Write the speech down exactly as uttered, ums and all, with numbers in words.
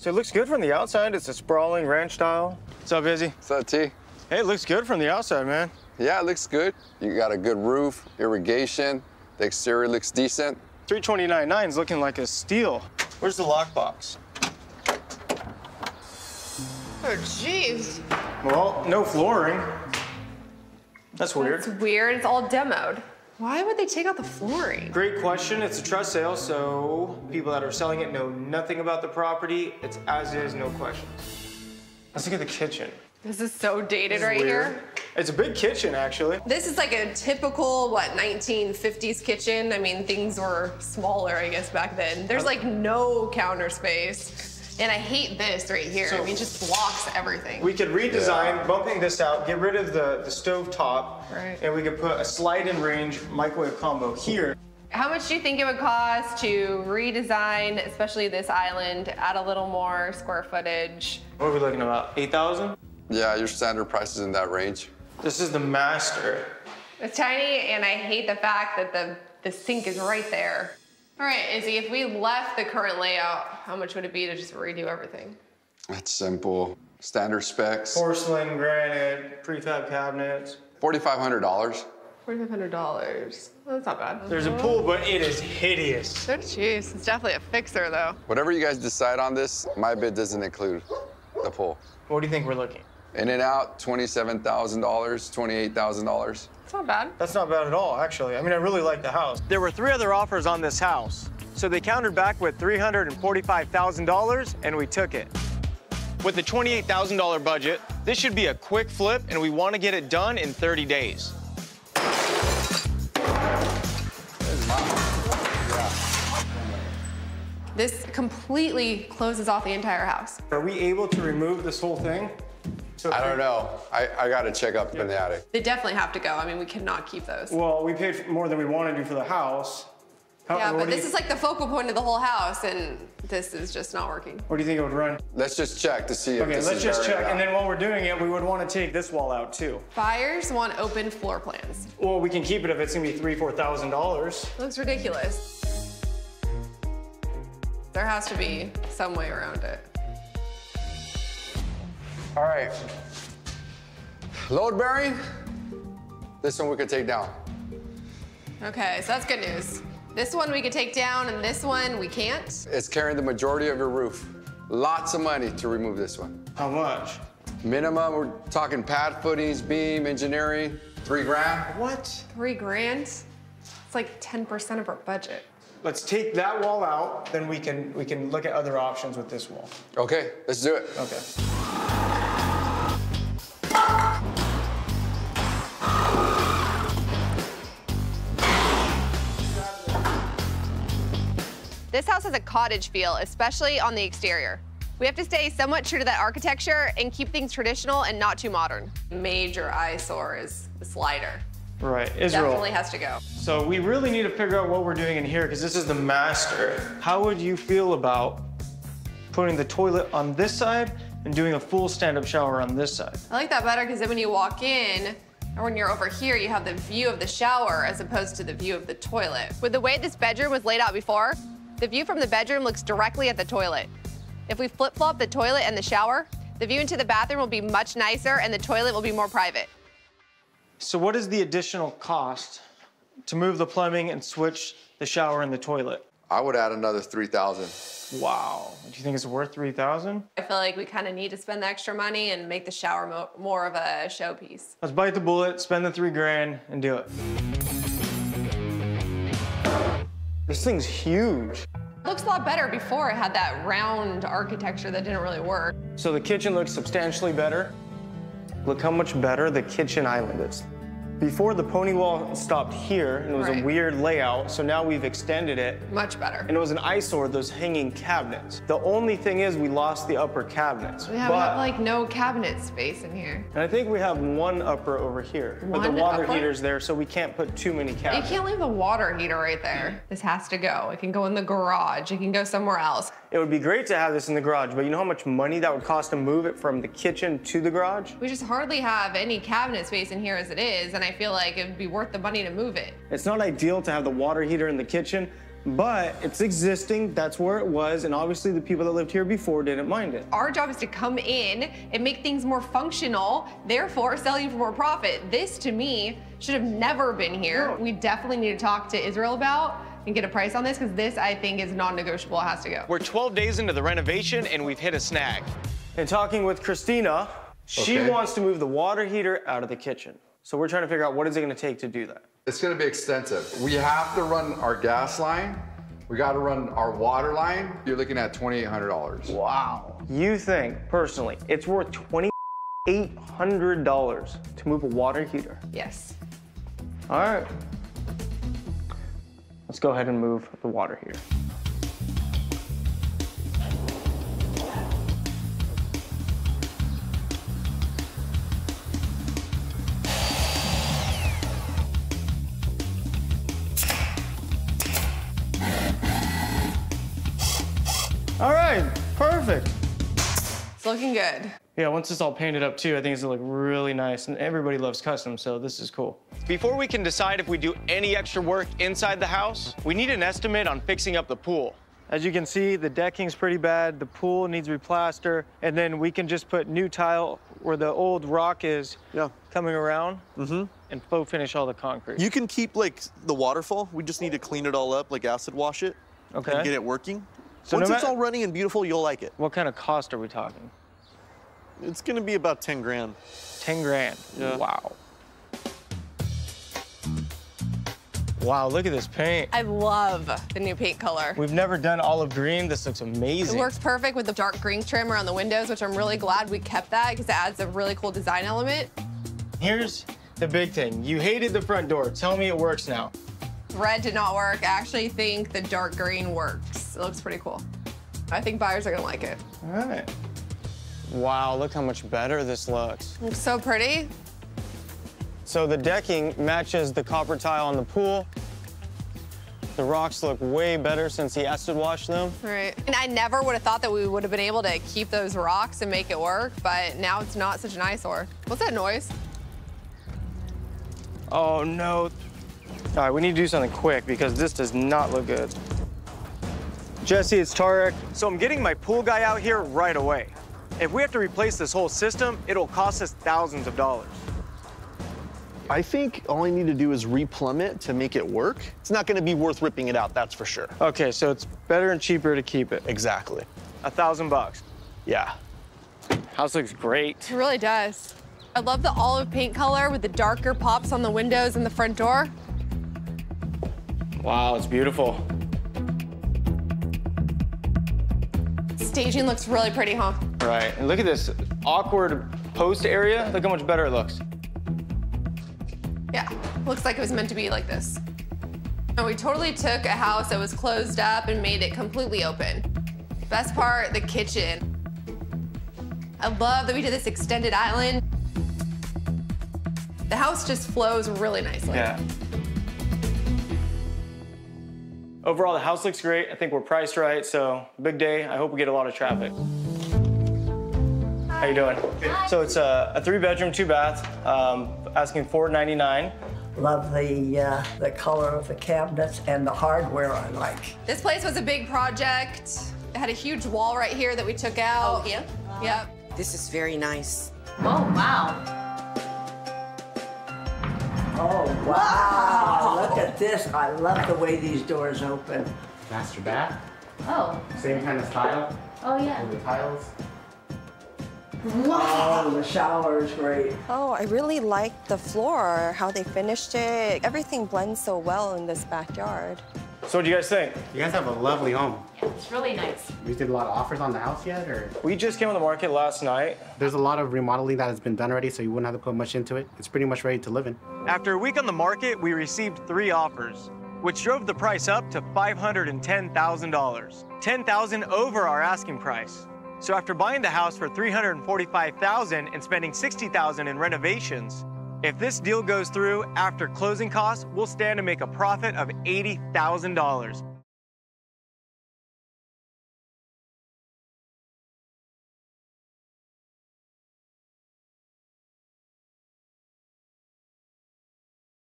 So it looks good from the outside. It's a sprawling ranch style. What's up, Izzy? What's up, T? Hey, it looks good from the outside, man. Yeah, it looks good. You got a good roof, irrigation. The exterior looks decent. three twenty-nine nine is looking like a steal. Where's the lockbox? Oh, jeez. Well, no flooring. That's weird. It's weird. It's all demoed. Why would they take out the flooring? Great question. It's a trust sale, so people that are selling it know nothing about the property. It's as is, no questions. Let's look at the kitchen. This is so dated right Weird. here. It's a big kitchen, actually. This is like a typical, what, nineteen fifties kitchen. I mean, things were smaller, I guess, back then. There's like no counter space. And I hate this right here. So I mean, it just blocks everything. We could redesign, Yeah. bumping this out, get rid of the, the stove top, Right. and we could put a slide-in range microwave combo here. How much do you think it would cost to redesign, especially this island, add a little more square footage? What are we looking at, about eight thousand? Yeah, your standard price is in that range. This is the master. It's tiny, and I hate the fact that the, the sink is right there. All right, Izzy, if we left the current layout, how much would it be to just redo everything? It's simple. Standard specs. Porcelain, granite, prefab cabinets. forty-five hundred dollars. forty-five hundred dollars. Well, that's not bad. There's a pool, but it is hideous. Oh, jeez. It's definitely a fixer, though. Whatever you guys decide on this, my bid doesn't include the pool. What do you think we're looking? In and out, twenty-seven thousand dollars, twenty-eight thousand dollars. It's not bad. That's not bad at all, actually. I mean, I really like the house. There were three other offers on this house, so they countered back with three hundred forty-five thousand dollars, and we took it. With the twenty-eight thousand dollar budget, this should be a quick flip, and we want to get it done in thirty days. This completely closes off the entire house. Are we able to remove this whole thing? So I don't know. I, I got to check up in the attic. They definitely have to go. I mean, we cannot keep those. Well, we paid more than we wanted to for the house. How, Yeah, what but do this you, is like the focal point of the whole house, and this is just not working. What do you think it would run? Let's just check to see if Okay, this let's is just bearing check, it and then out. while we're doing it, we would want to take this wall out too. Buyers want open floor plans. Well, we can keep it if it's gonna be three, four thousand dollars. Looks ridiculous. There has to be some way around it. All right. Load bearing. This one we could take down. Okay, so that's good news. This one we could take down, and this one we can't. It's carrying the majority of your roof. Lots of money to remove this one. How much? Minimum, we're talking pad footings, beam, engineering, three grand. What? Three grand? It's like ten percent of our budget. Let's take that wall out, then we can we can look at other options with this wall. Okay, let's do it. Okay. This house has a cottage feel, especially on the exterior. We have to stay somewhat true to that architecture and keep things traditional and not too modern. Major eyesore is the slider. Right, Israel. Definitely has to go. So we really need to figure out what we're doing in here because this is the master. How would you feel about putting the toilet on this side and doing a full stand-up shower on this side? I like that better because then when you walk in, or when you're over here, you have the view of the shower as opposed to the view of the toilet. With the way this bedroom was laid out before, the view from the bedroom looks directly at the toilet. If we flip-flop the toilet and the shower, the view into the bathroom will be much nicer and the toilet will be more private. So what is the additional cost to move the plumbing and switch the shower and the toilet? I would add another three thousand. Wow. Do you think it's worth three thousand? I feel like we kind of need to spend the extra money and make the shower mo more of a showpiece. Let's bite the bullet, spend the three grand, and do it. This thing's huge. It looks a lot better before it had that round architecture that didn't really work. So the kitchen looks substantially better. Look how much better the kitchen island is. Before, the pony wall stopped here, and it was Right. a weird layout, so now we've extended it. Much better. And it was an eyesore, those hanging cabinets. The only thing is we lost the upper cabinets. We have, but, have like no cabinet space in here. and I think we have one upper over here. But the One water upper? heater's there, so we can't put too many You cabinets. can't leave the water heater right there. This has to go. It can go in the garage. It can go somewhere else. It would be great to have this in the garage, but you know how much money that would cost to move it from the kitchen to the garage? We just hardly have any cabinet space in here as it is, and I feel like it would be worth the money to move it. It's not ideal to have the water heater in the kitchen, but it's existing, that's where it was, and obviously the people that lived here before didn't mind it. Our job is to come in and make things more functional, therefore sell you for more profit. This, to me, should have never been here. No. We definitely need to talk to Israel about and get a price on this, because this, I think, is non-negotiable. It has to go. We're twelve days into the renovation, and we've hit a snag. In talking with Christina, she Okay. wants to move the water heater out of the kitchen. So we're trying to figure out what is it gonna take to do that. It's gonna be extensive. We have to run our gas line. We gotta run our water line. You're looking at twenty-eight hundred dollars. Wow. You think, personally, it's worth twenty-eight hundred dollars to move a water heater? Yes. All right. Let's go ahead and move the water heater. All right, perfect. It's looking good. Yeah, once it's all painted up too, I think it's gonna look really nice, and everybody loves custom, so this is cool. Before we can decide if we do any extra work inside the house, we need an estimate on fixing up the pool. As you can see, the decking's pretty bad, the pool needs replaster, and then we can just put new tile where the old rock is Yeah. coming around, Mm-hmm. and faux finish all the concrete. You can keep like the waterfall. We just need to clean it all up, like acid wash it, Okay. and get it working. So Once no it's ma- all running and beautiful, you'll like it. What kind of cost are we talking? It's gonna be about ten grand. ten grand. Yeah. Wow. Wow, look at this paint. I love the new paint color. We've never done olive green. This looks It amazing. works perfect with the dark green trim around the windows, which I'm really glad we kept that, because it adds a really cool design element. Here's the big thing. You hated the front door. Tell me it works now. Red did not work. I actually think the dark green works. It looks pretty cool. I think buyers are gonna like it. All right. Wow, look how much better this looks. Looks so pretty. So the decking matches the copper tile on the pool. The rocks look way better since he acid washed them. All right. And I never would have thought that we would have been able to keep those rocks and make it work, but now it's not such an eyesore. What's that noise? Oh no. All right, we need to do something quick because this does not look good. Jesse, it's Tarek. So I'm getting my pool guy out here right away. If we have to replace this whole system, it'll cost us thousands of dollars. I think all I need to do is replumb it to make it work. It's not gonna be worth ripping it out, that's for sure. Okay, so it's better and cheaper to keep it. Exactly. A thousand bucks. Yeah. House looks great. It really does. I love the olive paint color with the darker pops on the windows and the front door. Wow, it's beautiful. Staging looks really pretty, huh? Right, and look at this awkward post area. Look how much better it looks. Yeah, looks like it was meant to be like this. And we totally took a house that was closed up and made it completely open. Best part, the kitchen. I love that we did this extended island. The house just flows really nicely. Yeah. Overall, the house looks great. I think we're priced right, so big day. I hope we get a lot of traffic. How you doing? Hi. So it's a, a three-bedroom, two-bath. Um, asking four ninety-nine. Love the uh, the color of the cabinets and the hardware I like. This place was a big project. It had a huge wall right here that we took out. Oh, yeah? Yep. This is very nice. Oh, wow. Oh, wow. Look at this. I love the way these doors open. Master bath, Oh, same kind of style, oh yeah. with the tiles. Oh, the shower is great. Oh, I really like the floor, how they finished it. Everything blends so well in this backyard. So what do you guys think? You guys have a lovely home. Yeah, it's really nice. You did a lot of offers on the house yet, or? We just came on the market last night. There's a lot of remodeling that has been done already, so you wouldn't have to put much into it. It's pretty much ready to live in. After a week on the market, we received three offers, which drove the price up to five hundred ten thousand dollars, ten thousand dollars over our asking price. So after buying the house for three hundred forty-five thousand dollars and spending sixty thousand dollars in renovations, if this deal goes through after closing costs, we'll stand to make a profit of eighty thousand dollars.